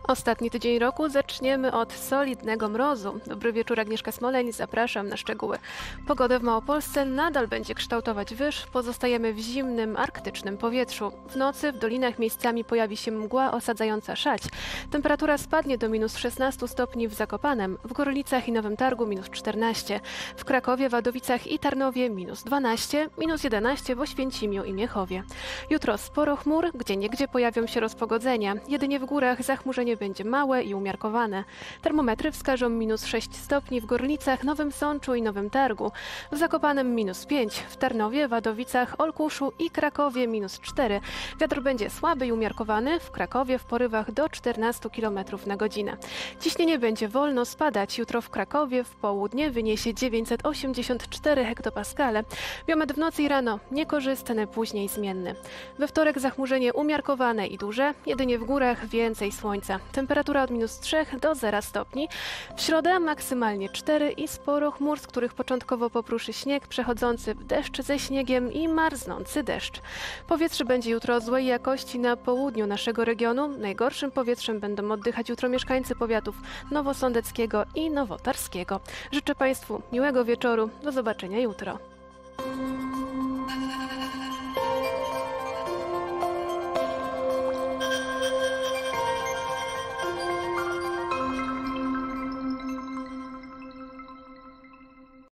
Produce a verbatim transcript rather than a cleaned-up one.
Ostatni tydzień roku zaczniemy od solidnego mrozu. Dobry wieczór, Agnieszka Smoleń, zapraszam na szczegóły. Pogodę w Małopolsce nadal będzie kształtować wyż, pozostajemy w zimnym, arktycznym powietrzu. W nocy w dolinach miejscami pojawi się mgła osadzająca szać. Temperatura spadnie do minus szesnaście stopni w Zakopanem, w Gorlicach i Nowym Targu minus czternaście, w Krakowie, Wadowicach i Tarnowie minus dwanaście, minus jedenaście w Oświęcimiu i Miechowie. Jutro sporo chmur, gdzieniegdzie pojawią się rozpogodzenia, jedynie w górach zachmurzenie będzie małe i umiarkowane. Termometry wskażą minus sześć stopni w Gorlicach, Nowym Sączu i Nowym Targu, w Zakopanem minus pięć, w Tarnowie, Wadowicach, Olkuszu i Krakowie minus cztery. Wiatr będzie słaby i umiarkowany, w Krakowie w porywach do czternastu kilometrów na godzinę. Ciśnienie będzie wolno spadać. Jutro w Krakowie w południe wyniesie dziewięćset osiemdziesiąt cztery hektopaskale. Biometr w nocy i rano niekorzystny, później zmienny. We wtorek zachmurzenie umiarkowane i duże, jedynie w górach więcej słońca. Temperatura od minus trzy do zera stopni. W środę maksymalnie cztery i sporo chmur, z których początkowo popruszy śnieg, przechodzący w deszcz ze śniegiem i marznący deszcz. Powietrze będzie jutro złej jakości na południu naszego regionu. Najgorszym powietrzem będą oddychać jutro mieszkańcy powiatów nowosądeckiego i nowotarskiego. Życzę Państwu miłego wieczoru. Do zobaczenia jutro.